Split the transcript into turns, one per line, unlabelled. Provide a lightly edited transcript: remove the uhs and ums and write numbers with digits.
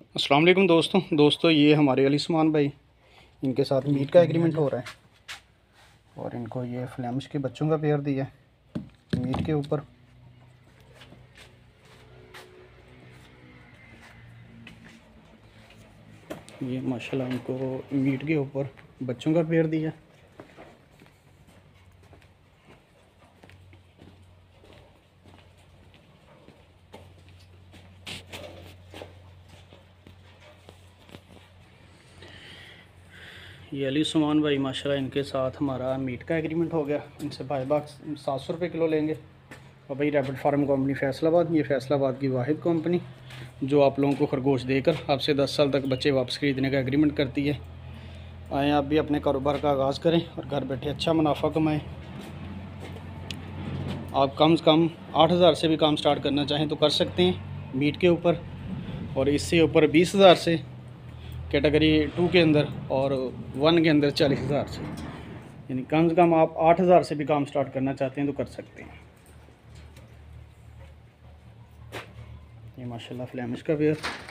अस्सलाम वालेकुम दोस्तों ये हमारे अली उस्मान भाई, इनके साथ मीट का एग्रीमेंट हो रहा है और इनको ये फ्लैमिश के बच्चों का पेयर दिया है मीट के ऊपर। ये माशाल्लाह इनको मीट के ऊपर बच्चों का पेयर दिया। ये अली उस्मान भाई माशाल्लाह इनके साथ हमारा मीट का एग्रीमेंट हो गया। इनसे भाई बाग 700 रुपये किलो लेंगे। और भाई रैपिड फार्म कंपनी फैसलाबाद, ये फैसलाबाद की वाहिद कंपनी जो आप लोगों को खरगोश देकर आपसे 10 साल तक बच्चे वापस खरीदने का एग्रीमेंट करती है। आएँ आप भी अपने कारोबार का आगाज़ करें और घर बैठे अच्छा मुनाफा कमाएँ। आप कम से कम 8000 से भी काम स्टार्ट करना चाहें तो कर सकते हैं मीट के ऊपर, और इससे ऊपर 20,000 से कैटेगरी 2 के अंदर और 1 के अंदर 40,000 से, यानी कम से कम आप 8000 से भी काम स्टार्ट करना चाहते हैं तो कर सकते हैं। ये माशाल्लाह फ्लैमिश का पेयर।